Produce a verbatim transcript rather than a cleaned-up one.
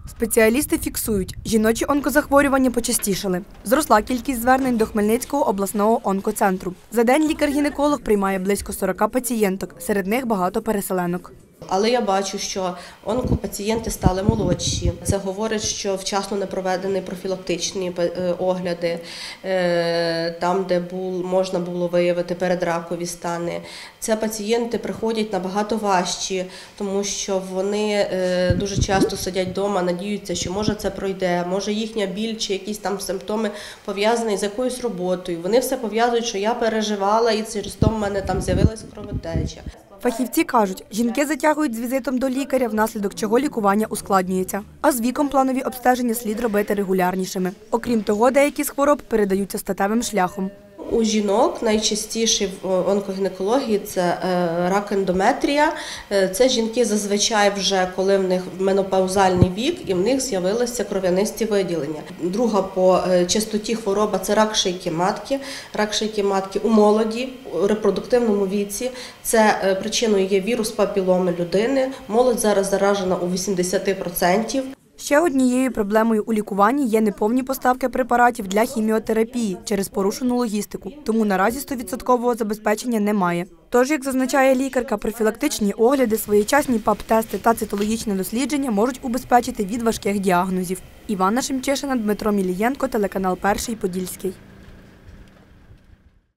Спеціалісти фіксують, жіночі онкозахворювання почастішали. Зросла кількість звернень до Хмельницького обласного онкоцентру. За день лікар-гінеколог приймає близько сорока пацієнток, серед них багато переселенок. Але я бачу, що онкопацієнти стали молодші. Це говорить, що вчасно не проведені профілактичні огляди, там, де можна було виявити передракові стани. Це пацієнти приходять набагато важчі, тому що вони дуже часто сидять вдома, надіються, що може це пройде, може їхня біль чи якісь там симптоми пов'язані з якоюсь роботою. Вони все пов'язують, що я переживала і через то в мене там з'явилася кровотеча. Фахівці кажуть, жінки затягують з візитом до лікаря, внаслідок чого лікування ускладнюється. А з віком планові обстеження слід робити регулярнішими. Окрім того, деякі з хвороб передаються статевим шляхом. У жінок найчастіші в онкогінекології – це рак ендометрія. Це жінки зазвичай вже, коли в них менопаузальний вік і в них з'явилися кров'янисті виділення. Друга по частоті хвороба – це рак шийки матки. Рак шийки матки у молоді, у репродуктивному віці. Це причиною є вірус папіломи людини. Молодь зараз заражена у вісімдесят відсотків. Ще однією проблемою у лікуванні є неповні поставки препаратів для хіміотерапії через порушену логістику, тому наразі сто відсотків забезпечення немає. Тож, як зазначає лікарка, профілактичні огляди, своєчасні пап-тести та цитологічне дослідження можуть убезпечити від важких діагнозів. Іванна Шемчишина, Дмитро Мілієнко, телеканал Перший Подільський.